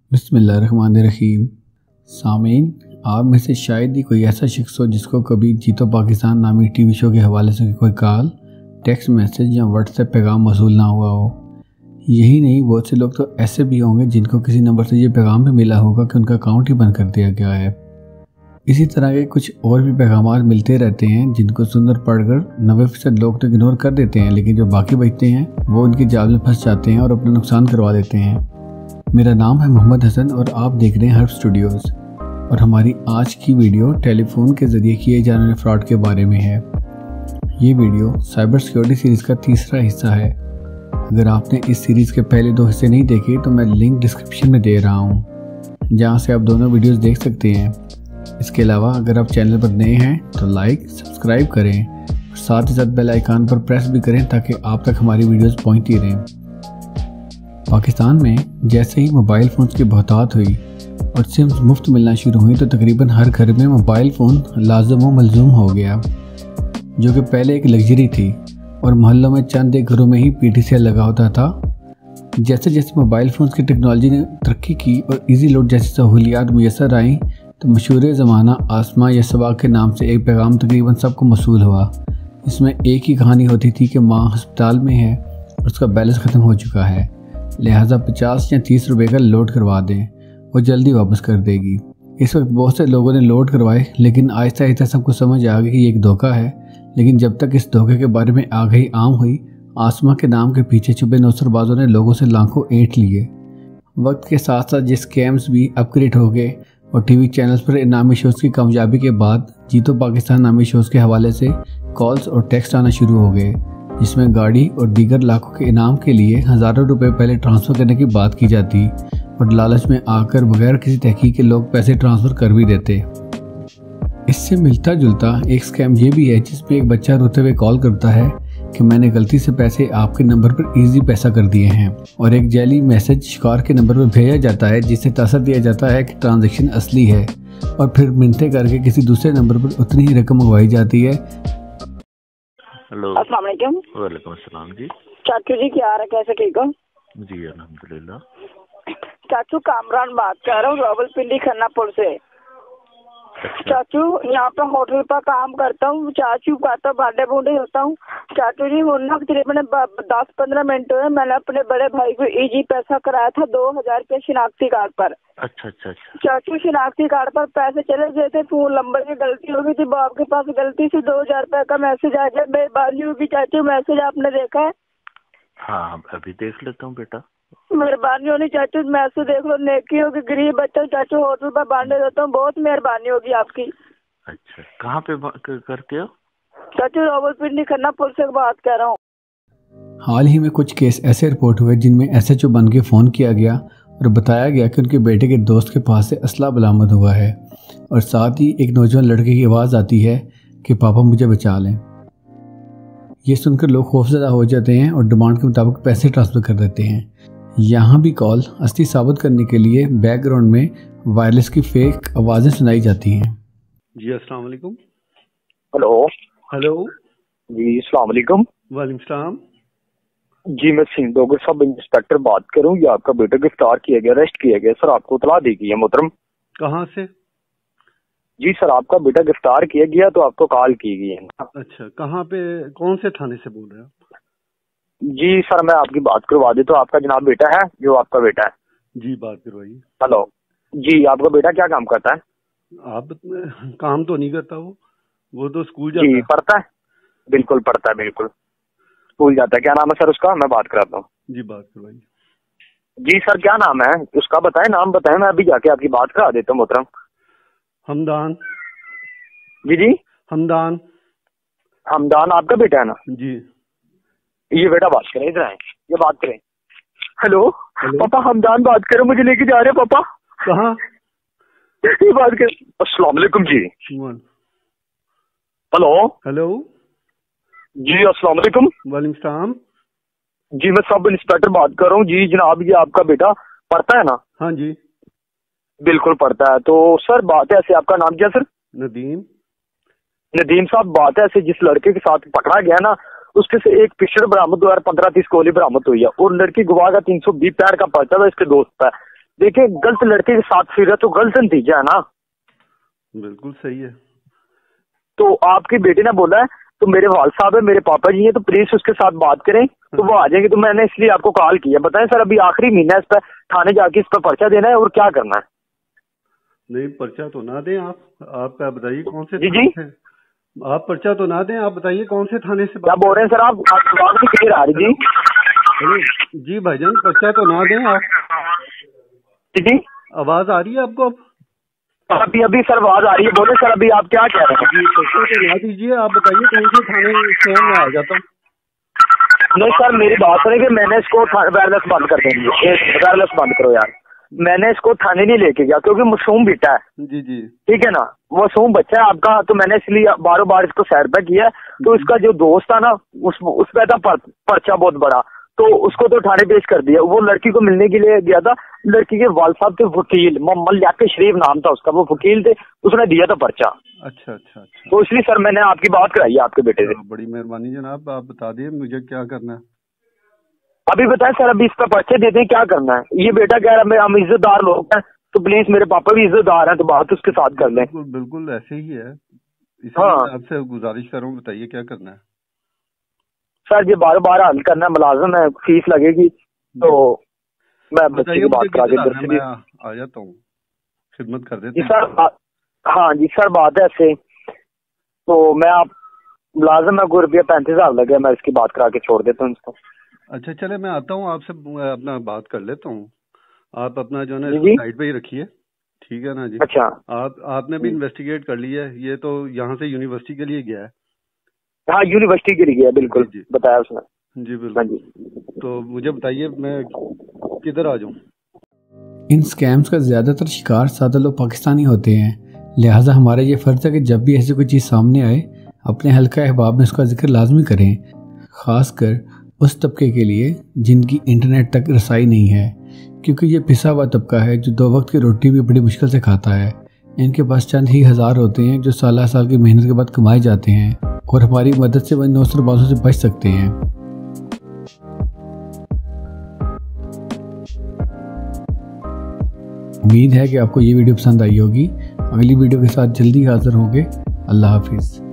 बिस्मिल्लाहिर्रहमानिर्रहीम। सामीन, आप में से शायद ही कोई ऐसा शख्स हो जिसको कभी जीतो पाकिस्तान नामी टीवी शो के हवाले से कोई कॉल, टेक्स्ट मैसेज या व्हाट्सएप पैगाम मौसूल ना हुआ हो। यही नहीं, बहुत से लोग तो ऐसे भी होंगे जिनको किसी नंबर से ये पैगाम भी मिला होगा कि उनका अकाउंट ही बंद कर दिया गया है। इसी तरह के कुछ और भी पैगाम मिलते रहते हैं जिनको सुनकर पढ़कर 90% लोग तो इग्नोर कर देते हैं, लेकिन जो बाकी बचते हैं वो उनके जाल में फंस जाते हैं और अपना नुकसान करवा देते हैं। मेरा नाम है मोहम्मद हसन और आप देख रहे हैं हर्ब स्टूडियोज़, और हमारी आज की वीडियो टेलीफोन के ज़रिए किए जाने वाले फ्रॉड के बारे में है। ये वीडियो साइबर सिक्योरिटी सीरीज़ का तीसरा हिस्सा है। अगर आपने इस सीरीज़ के पहले 2 हिस्से नहीं देखे तो मैं लिंक डिस्क्रिप्शन में दे रहा हूँ, जहाँ से आप दोनों वीडियोज़ देख सकते हैं। इसके अलावा अगर आप चैनल पर नए हैं तो लाइक सब्सक्राइब करें और साथ ही साथ बेल आइकन पर प्रेस भी करें ताकि आप तक हमारी वीडियोज़ पहुँचती रहें। पाकिस्तान में जैसे ही मोबाइल फ़ोन्स की बहुतात हुई और सिम्स मुफ्त मिलना शुरू हुई तो तकरीबन हर घर में मोबाइल फ़ोन लाज़िम व मलज़ूम हो गया, जो कि पहले एक लग्जरी थी और मोहल्लों में चंद एक घरों में ही PTCL लगा होता था। जैसे जैसे मोबाइल फ़ोन्स की टेक्नोलॉजी ने तरक्की की और इजी लोड जैसी सहूलियात मुयसर आई तो मशहूर ज़माना आसमा या सबा के नाम से एक पैगाम तकरीबन सबको मौसूल हुआ। इसमें एक ही कहानी होती थी कि माँ अस्पताल में है और उसका बैलेंस ख़त्म हो चुका है, लिहाजा 50 या 30 रुपए का लोड करवा दें, वो जल्दी वापस कर देगी। इस वक्त बहुत से लोगों ने लोड करवाए, लेकिन आहिस्ता आहिस्ता सबको समझ आ गई कि ये एक धोखा है। लेकिन जब तक इस धोखे के बारे में आगाही आम हुई, आसमा के नाम के पीछे छुपे नौसरबाजों ने लोगों से लाखों ऐंठ लिए। वक्त के साथ साथ ये स्कैम्स भी अपग्रेड हो गए और टीवी चैनल्स पर इनामी शोज़ की कामयाबी के बाद जीतो पाकिस्तान नामी शोज़ के हवाले से कॉल्स और टेक्स्ट आना शुरू हो गए, जिसमें गाड़ी और दीगर लाखों के इनाम के लिए हज़ारों रुपए पहले ट्रांसफ़र करने की बात की जाती और लालच में आकर बगैर किसी तहकीक के लोग पैसे ट्रांसफ़र कर भी देते। इससे मिलता जुलता एक स्कैम ये भी है जिसमें एक बच्चा रोते हुए कॉल करता है कि मैंने गलती से पैसे आपके नंबर पर इजी पैसा कर दिए हैं, और एक जैली मैसेज शिकार के नंबर पर भेजा जाता है जिससे तासर दिया जाता है कि ट्रांजैक्शन असली है, और फिर मिनटें करके किसी दूसरे नंबर पर उतनी ही रकम मंगवाई जाती है। हेलो, अस्सलाम वालेकुम। वालेकुम अस्सलाम जी। चाचू जी क्या हाल है, कैसे, ठीक हो? जी अल्हम्दुलिल्लाह। चाचू कामरान बात कर रहा हूँ, रावलपिंडी खन्नापुर से। चाचू यहाँ पे होटल पर काम करता हूँ। चाचू कहता भांडे भूडे होता हूँ। चाचू जी ना तकरीबन 10-15 मिनट हुए, मैंने अपने बड़े भाई को इजी पैसा कराया था 2000 के शिनाख्ती कार्ड पर। अच्छा। चाचू शिनाख्ती कार्ड पर पैसे चले गए थे, फोन नंबर की गलती हो गई थी, बाप के पास गलती से 2000 रुपए का मैसेज आ गया। मेहरबानी होगी चाचू, मैसेज आपने देखा है? हाँ अभी देख लेता हूँ बेटा। मेहरबानी होनी चाचू, मैसेज देख लो, नेकी होगी। गरीब बच्चा चाचू होटल पर बांधे देता हूँ, बहुत मेहरबानी होगी आपकी। अच्छा, कहाँ पे करते हो? चाचू रावलपिंडी खन्नापुर से बात कर रहा हूँ। हाल ही में कुछ केस ऐसे रिपोर्ट हुए जिनमें SHO बन के फ़ोन किया गया और बताया गया कि उनके बेटे के दोस्त के पास से असला बरामद हुआ है, और साथ ही एक नौजवान लड़के की आवाज़ आती है कि पापा मुझे बचा लें। ये सुनकर लोग खौफजदा हो जाते हैं और डिमांड के मुताबिक पैसे ट्रांसफ़र कर देते हैं। यहाँ भी कॉल असली साबित करने के लिए बैकग्राउंड में वायरलेस की फेक आवाज़ें सुनाई जाती हैं। जी अस्सलाम वालेकुम। हेलो जी अस्सलाम वालेकुम। वालेकुम सलाम जी, मैं सिंह डोगर सब इंस्पेक्टर बात करूं। ये आपका बेटा गिरफ्तार किया गया, अरेस्ट किया गया सर, आपको इतला दी गई है मोहतरम। कहाँ से? जी सर, आपका बेटा गिरफ्तार किया गया तो आपको कॉल की गई है। अच्छा, कहाँ पे, कौन से थाने से बोल रहे हैं आप? जी सर, मैं आपकी बात करवा देता हूँ। आपका जनाब बेटा है, जो आपका बेटा है। जी बात करवाइए। हेलो जी, आपका बेटा क्या काम करता है? आप काम तो नहीं करता, वो तो स्कूल जाता है। पढ़ता है? बिल्कुल पढ़ता है, बिल्कुल स्कूल जाता है। क्या नाम है सर उसका? मैं बात कराता हूँ। जी बात करवाइए। जी सर क्या नाम है उसका, बताए, नाम बताए, मैं अभी जाके आपकी बात करा देता हूँ मोहतरम। हमदान। जी हमदान आपका बेटा है ना? जी। ये बेटा बात करें, इधर आए, ये बात करें। हेलो पापा, हमदान बात करें, मुझे लेके जा रहे हैं पापा। कहाँ? ये बात करें। अस्सलाम वालेकुम जी। हेलो जी, अस्सलाम वालेकुम। वालेकुम सलाम जी, मैं सब इंस्पेक्टर बात कर रहा हूँ। जी जनाब, ये आपका बेटा पढ़ता है ना? हाँ जी बिल्कुल पढ़ता है। तो सर बात है ऐसे, आपका नाम क्या सर? नदीम साहब, बात है ऐसे, जिस लड़के के साथ पकड़ा गया ना, उसके से एक पिस्टल बरामद हुआ है, 15-30 गोली बरामद हुई है, और लड़की गवाह का 320 पैर का पर्चा था इसके दोस्त है। देखिए गलत लड़के के साथ फिर तो गलत नतीजा है ना। बिल्कुल सही है। तो आपकी बेटी ने बोला है तो मेरे वाल साहब है, मेरे पापा जी हैं, तो प्लीज उसके साथ बात करें तो वो आ जाएंगे। तो मैंने इसलिए आपको कॉल किया। बताएं सर, अभी आखिरी महीना है, इस पर थाने जाके इस पर पर्चा देना है और क्या करना है? नहीं पर्चा तो ना दें आप बताइए कौन से जी जी आप पर्चा तो ना दें, आप बताइए कौन से थाने से क्या बोल रहे हैं सर आप? आवाज नहीं क्लियर आ रही जी। जी भाईजान पर्चा तो ना दें आप। जी आवाज आ रही है आपको? अभी सर आवाज आ रही है, बोले सर अभी आप क्या कह रहे हैं? जी पर्चा तो ना दीजिए, आप बताइए कौन से थाने से मैं आ जाता हूँ। नहीं सर मेरी बात सुनिए कि मैंने इसको वायरलेस बंद कर देंगे, वायरलेस बंद करो यार। मैंने इसको थाने नहीं लेके गया क्योंकि मासूम बेटा है। जी जी ठीक है ना, मासूम बच्चा है आपका, तो मैंने इसलिए बार बार इसको साइड पे किया। तो इसका जो दोस्त था ना उस पे था पर्चा बहुत बड़ा, तो उसको तो थाने पेश कर दिया। वो लड़की को मिलने के लिए गया था, लड़की के वाल साहब थे वकील, मोहम्मद याके शरीफ नाम था उसका, वो वकील थे, उसने दिया था पर्चा। अच्छा अच्छा अच्छा। तो इसलिए सर मैंने आपकी बात कराई है आपके बेटे से। बड़ी मेहरबानी जनाब, आप बता दिए मुझे क्या करना है। अभी बताएं सर, अभी इस पर पर्चे देते हैं, क्या करना है? ये बेटा कह रहा है हम इज्जतदार लोग हैं, तो प्लीज मेरे पापा भी इज्जतदार हैं, तो बात उसके साथ कर लें। बिल्कुल बिल्कुल ऐसे ही है। हाँ आपसे गुजारिश कर रहा हूँ, बताइए क्या करना है। सर ये बार बार हल करना है, मुलाजिम है, फीस लगेगी, तो मैं बच्चे की बात करा के मैं आ जाता हूँ, खिदमत कर देते हैं सर। हाँ जी सर बात है ऐसे, तो मैं आप मुलाजिम है, को रुपया 35,000 लगे, मैं इसकी बात करा के छोड़ देता हूँ इसको। अच्छा चले मैं आता हूँ आपसे, अपना बात कर लेता हूँ। आप अपना जो है ना साइड पे ही रखिए, ठीक है ना जी। अच्छा आपने भी इन्वेस्टिगेट कर लिया है, ये तो यहाँ से यूनिवर्सिटी के लिए गया है। हाँ यूनिवर्सिटी के लिए गया, बिल्कुल जी, बताया उसने। जी बिल्कुल। तो मुझे बताइए मैं किधर आ जाऊँ? इन स्कैम्स का ज़्यादातर शिकार सादा लोग पाकिस्तानी होते हैं, लिहाजा हमारा ये फ़र्ज़ है कि जब भी ऐसी कोई चीज़ सामने आए अपने हल्का अहबाब में उसका जिक्र लाजमी करें, ख़ासकर उस तबके के लिए जिनकी इंटरनेट तक रसाई नहीं है, क्योंकि ये पिसा हुआ तबका है जो 2 वक्त की रोटी भी बड़ी मुश्किल से खाता है। इनके पास चंद ही हज़ार होते हैं जो साल की मेहनत के बाद कमाए जाते हैं और हमारी मदद से वह 900 बातों से बच सकते हैं। उम्मीद है कि आपको ये वीडियो पसंद आई होगी। अगली वीडियो के साथ जल्दी हाजिर होंगे। अल्लाह हाफिज़।